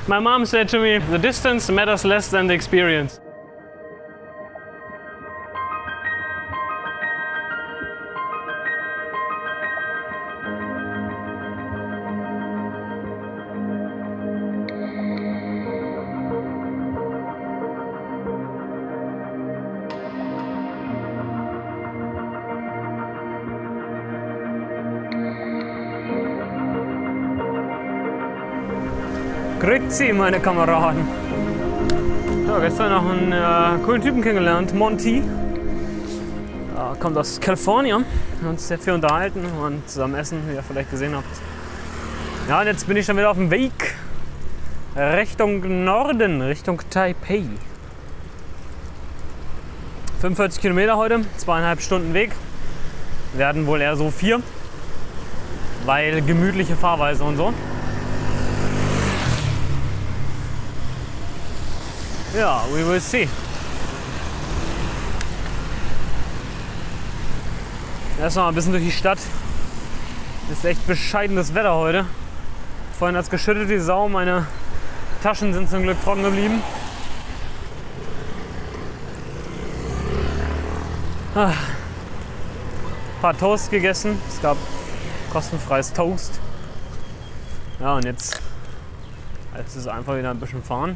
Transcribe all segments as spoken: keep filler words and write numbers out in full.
My mom said to me, the distance matters less than the experience. Grüezi, meine Kameraden. Ja, gestern noch einen äh, coolen Typen kennengelernt, Monty. Äh, kommt aus Kalifornien. Wir haben uns sehr viel unterhalten und zusammen essen, wie ihr vielleicht gesehen habt. Ja, und jetzt bin ich schon wieder auf dem Weg Richtung Norden, Richtung Taipei. fünfundvierzig Kilometer heute, zweieinhalb Stunden Weg. Werden wohl eher so vier, weil gemütliche Fahrweise und so. Ja, we will see. Erstmal ein bisschen durch die Stadt. Ist echt bescheidenes Wetter heute. Vorhin hat es geschüttet wie Sau. Meine Taschen sind zum Glück trocken geblieben. Ah. Ein paar Toast gegessen. Es gab kostenfreies Toast. Ja, und jetzt, jetzt ist es einfach wieder ein bisschen fahren.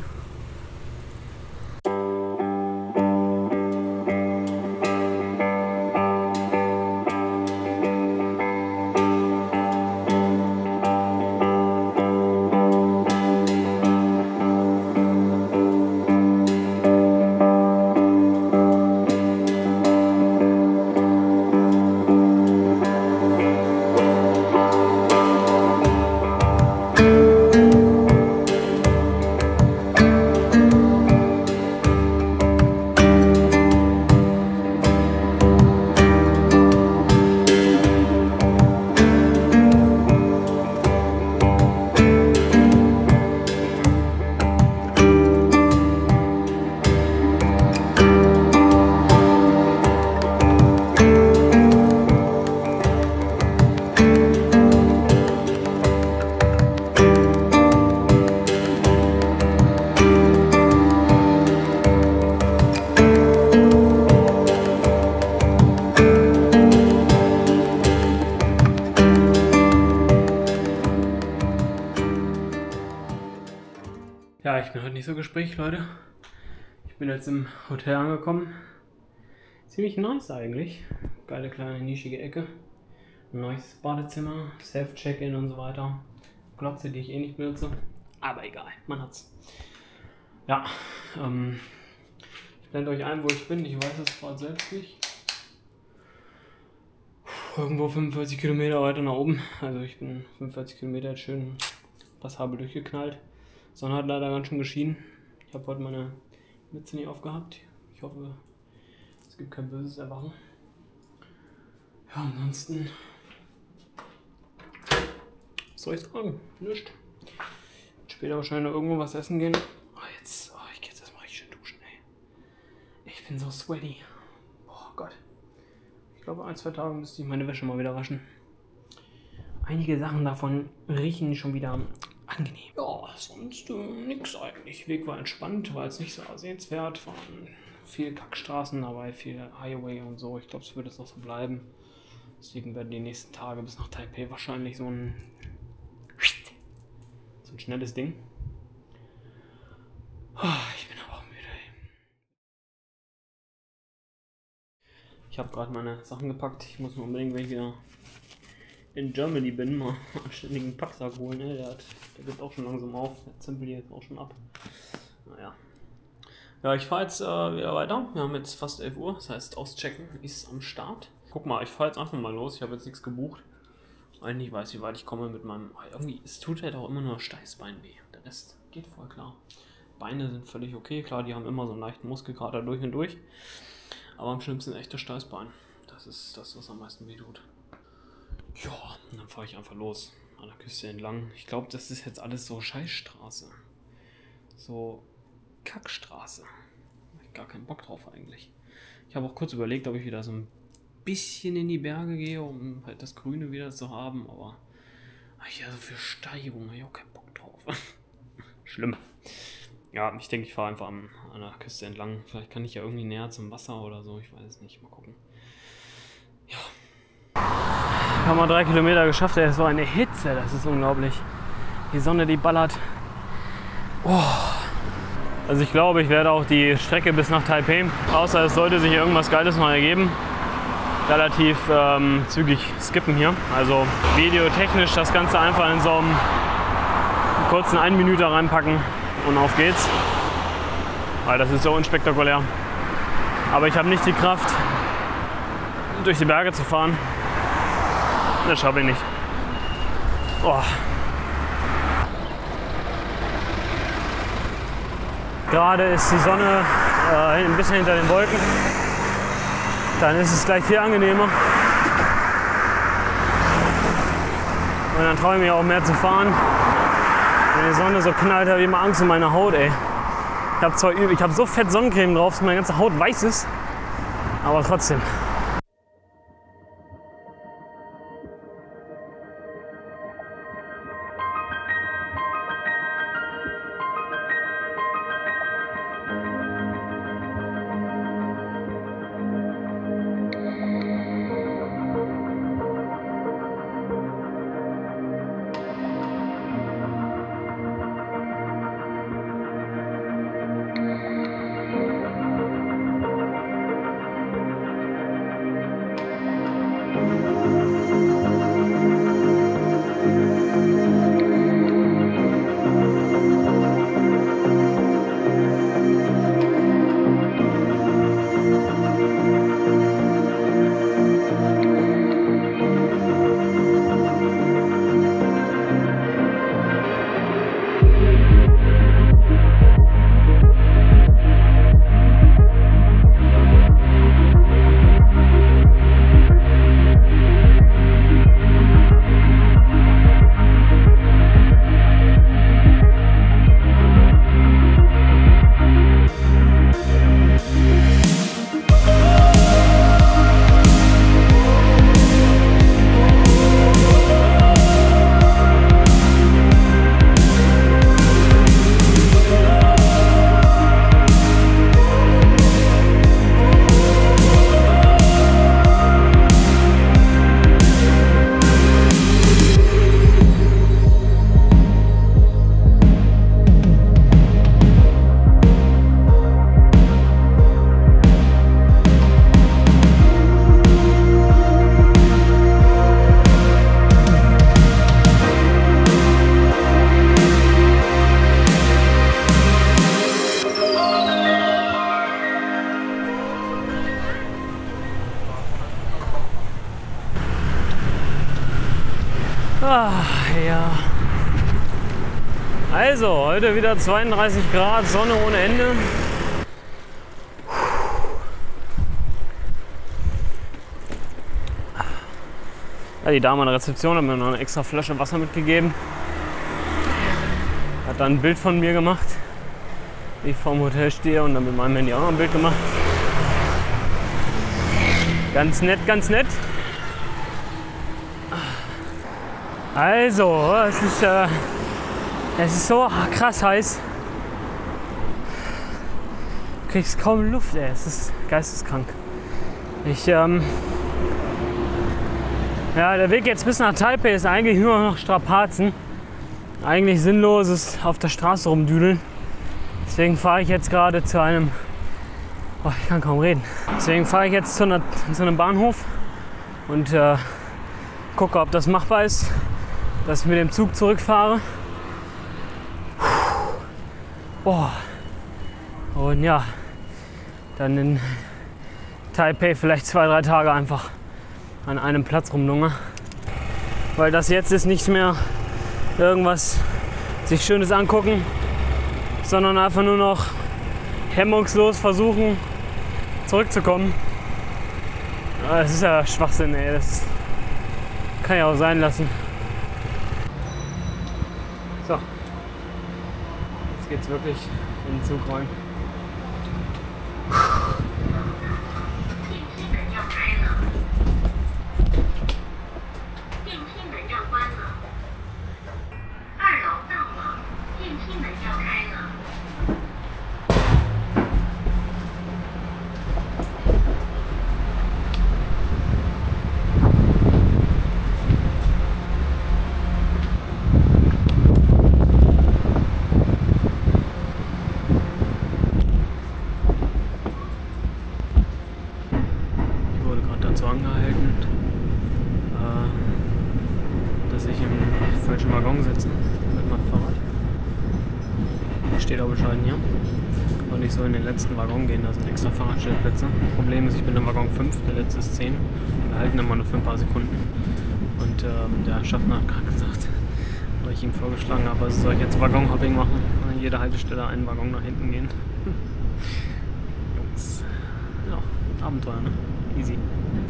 Ja, ich bin heute nicht so gesprächig, Leute. Ich bin jetzt im Hotel angekommen. Ziemlich nice eigentlich. Geile kleine nischige Ecke. Ein neues Badezimmer, Self-Check-In und so weiter. Glotze, die ich eh nicht benutze. Aber egal, man hat's. Ja, ähm, ich blende euch ein, wo ich bin. Ich weiß es gerade selbst nicht. Irgendwo fünfundvierzig Kilometer weiter nach oben. Also ich bin fünfundvierzig Kilometer jetzt schön passabel durchgeknallt. Sonne hat leider ganz schön geschienen. Ich habe heute meine Mütze nicht aufgehabt. Ich hoffe, es gibt kein böses Erwachen. Ja, ansonsten, was soll ich sagen? Nichts. Später wahrscheinlich noch irgendwo was essen gehen. Oh, jetzt, oh, ich gehe jetzt erstmal richtig schön duschen, ey. Ich bin so sweaty. Oh Gott. Ich glaube, ein, zwei Tage müsste ich meine Wäsche mal wieder waschen. Einige Sachen davon riechen schon wieder angenehm. Ja, sonst äh, nix eigentlich. Weg war entspannt, war jetzt nicht so sehenswert. Waren viele Kackstraßen dabei, viel Highway und so. Ich glaube, es wird jetzt noch so bleiben. Deswegen werden die nächsten Tage bis nach Taipei wahrscheinlich so ein so ein schnelles Ding. Ich bin aber auch müde. Ich habe gerade meine Sachen gepackt. Ich muss mir unbedingt, wenn ich wieder in Germany bin, mal einen ständigen Packsack holen. Ne? Der, hat, der gibt auch schon langsam auf. Der Zimpel hier jetzt auch schon ab. Naja. Ja, ich fahre jetzt äh, wieder weiter. Wir haben jetzt fast elf Uhr. Das heißt, auschecken ist am Start. Guck mal, ich fahre jetzt einfach mal los. Ich habe jetzt nichts gebucht. Eigentlich weiß ich, wie weit ich komme mit meinem... Irgendwie, es tut halt auch immer nur Steißbein weh. Der Rest geht voll klar. Beine sind völlig okay. Klar, die haben immer so einen leichten Muskelkater durch und durch. Aber am schlimmsten echt das Steißbein. Das ist das, was am meisten weh tut. Ja, und dann fahre ich einfach los. An der Küste entlang. Ich glaube, das ist jetzt alles so Scheißstraße. So Kackstraße. Hab ich gar keinen Bock drauf eigentlich. Ich habe auch kurz überlegt, ob ich wieder so ein bisschen in die Berge gehe, um halt das Grüne wieder zu haben, aber ich also für Steigung habe ich auch keinen Bock drauf. schlimm. Ja, ich denke, ich fahre einfach am, an der Küste entlang. Vielleicht kann ich ja irgendwie näher zum Wasser oder so. Ich weiß es nicht. Mal gucken. Ja. Wir haben mal drei Kilometer geschafft. Es war eine Hitze. Das ist unglaublich. Die Sonne, die ballert. Oh. Also ich glaube, ich werde auch die Strecke bis nach Taipei, außer es sollte sich irgendwas Geiles noch ergeben, relativ ähm, zügig skippen hier. Also videotechnisch das Ganze einfach in so einem kurzen ein Minute reinpacken und auf geht's. Weil das ist so unspektakulär. Aber ich habe nicht die Kraft, durch die Berge zu fahren. Das schaffe ich nicht. Oh. Gerade ist die Sonne äh, ein bisschen hinter den Wolken. Dann ist es gleich viel angenehmer. Und dann traue ich mich auch mehr zu fahren. Wenn die Sonne so knallt, habe ich immer Angst um meine Haut, ey. Ich habe zwar ich hab so fett Sonnencreme drauf, dass meine ganze Haut weiß ist. Aber trotzdem. Ah, ja. Also, heute wieder zweiunddreißig Grad, Sonne ohne Ende. Ja, die Dame an der Rezeption hat mir noch eine extra Flasche Wasser mitgegeben. Hat dann ein Bild von mir gemacht, wie ich vorm Hotel stehe, und dann mit meinem Handy auch noch ein Bild gemacht. Ganz nett, ganz nett. Also, es ist, äh, es ist so krass heiß. Du kriegst kaum Luft, ey. Es ist geisteskrank. Ich, ähm, ja, der Weg jetzt bis nach Taipei ist eigentlich nur noch Strapazen. Eigentlich sinnloses auf der Straße rumdüdeln. Deswegen fahre ich jetzt gerade zu einem, oh, ich kann kaum reden. Deswegen fahre ich jetzt zu, einer, zu einem Bahnhof und äh, gucke, ob das machbar ist, dass ich mit dem Zug zurückfahre. Boah. Und ja, dann in Taipei vielleicht zwei, drei Tage einfach an einem Platz rumlungern. Weil das jetzt ist nicht mehr irgendwas sich Schönes angucken, sondern einfach nur noch hemmungslos versuchen zurückzukommen. Das ist ja Schwachsinn, ey. Das kann ich auch sein lassen. So, jetzt geht's wirklich in den Zug rein. steht auch bescheiden hier. Und ich soll in den letzten Waggon gehen, da sind extra Fahrradstellplätze. Problem ist, ich bin im Waggon fünf, der letzte ist zehn. Und wir halten immer nur für ein paar Sekunden. Und ähm, der Schaffner hat gerade gesagt, weil ich ihm vorgeschlagen habe, also soll ich jetzt Waggonhopping machen und an jeder Haltestelle einen Waggon nach hinten gehen. Jungs, ja, Abenteuer, ne? Easy.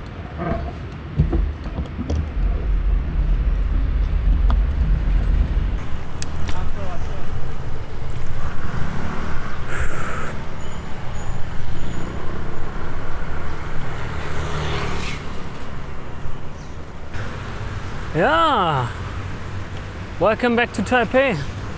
Ja, welcome back to Taipei.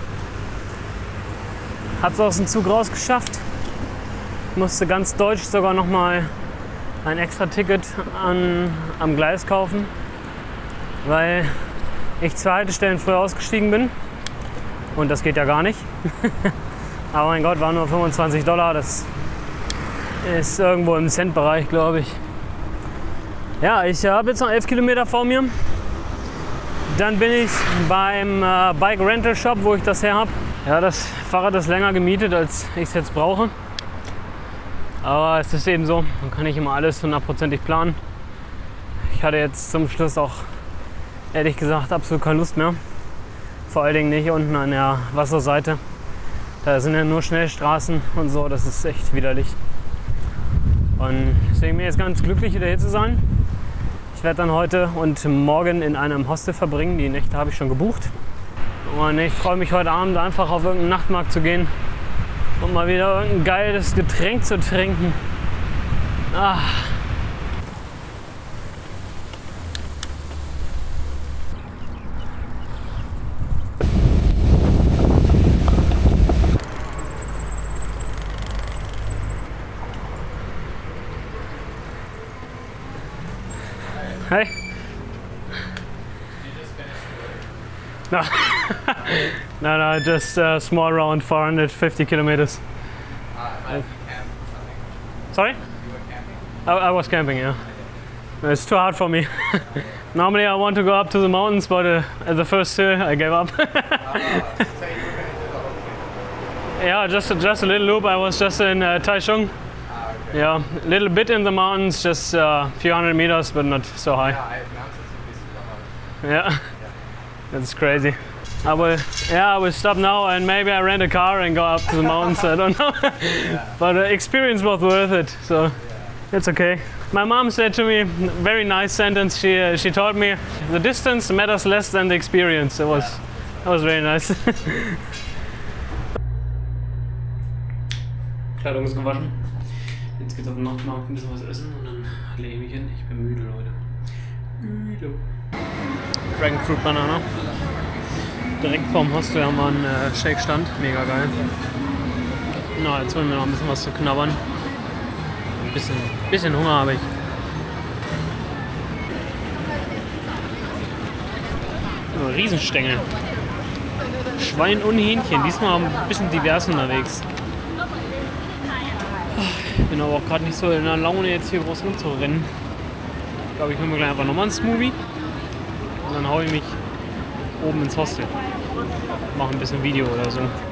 Hab's aus dem Zug rausgeschafft. Musste ganz deutsch sogar noch mal ein extra Ticket an, am Gleis kaufen, weil ich zwei Haltestellen früher ausgestiegen bin. Und das geht ja gar nicht. Aber mein Gott, waren nur fünfundzwanzig Dollar. Das ist irgendwo im Centbereich, glaube ich. Ja, ich habe jetzt noch elf Kilometer vor mir. Dann bin ich beim äh, Bike Rental Shop, wo ich das her habe. Ja, das Fahrrad ist länger gemietet, als ich es jetzt brauche. Aber es ist eben so, man kann nicht immer alles hundertprozentig planen. Ich hatte jetzt zum Schluss auch, ehrlich gesagt, absolut keine Lust mehr. Vor allen Dingen nicht unten an der Wasserseite. Da sind ja nur Schnellstraßen und so, das ist echt widerlich. Und deswegen bin ich jetzt ganz glücklich, wieder hier zu sein. Ich werde dann heute und morgen in einem Hostel verbringen. Die Nächte habe ich schon gebucht. Und ich freue mich heute Abend einfach auf irgendeinen Nachtmarkt zu gehen und mal wieder irgendein geiles Getränk zu trinken. Ah. Hey. No, no, no, just a small round, four hundred fifty kilometers. Uh, but you camp something. Sorry? You were camping? I, I was camping, yeah. It's too hard for me. Normally I want to go up to the mountains, but uh, at the first hill I gave up. uh, so you were going to do the whole thing? Yeah, just, just a little loop. I was just in uh, Taichung. Ah, okay. Yeah, a little bit in the mountains, just a uh, few hundred meters, but not so high. Yeah, I have mountains would be super Yeah, hard. Yeah. that's crazy. I will, yeah, I will stop now and maybe I rent a car and go up to the mountains. I don't know, Yeah. but the experience was worth it, so Yeah. it's okay. My mom said to me, very nice sentence. She uh, she told me, the distance matters less than the experience. It was, that was very nice. Kleidung ist gewaschen. Jetzt geht's auf den Nachtmarkt ein bisschen was essen und dann lege ich mich hin. Ich bin müde, Leute. Müde. Dragon Fruit Banana. Direkt vorm Hostel haben wir einen äh, Shake-Stand. Mega geil. Na, jetzt wollen wir noch ein bisschen was zu knabbern. Ein bisschen, bisschen Hunger habe ich. Oh, Riesenstängel. Schwein und Hähnchen. Diesmal ein bisschen divers unterwegs. Ich bin aber auch gerade nicht so in der Laune, jetzt hier groß rumzurennen. Ich glaube, ich hole mir gleich einfach nochmal einen Smoothie. Und dann haue ich mich oben ins Hostel. Mache ein bisschen Video oder so.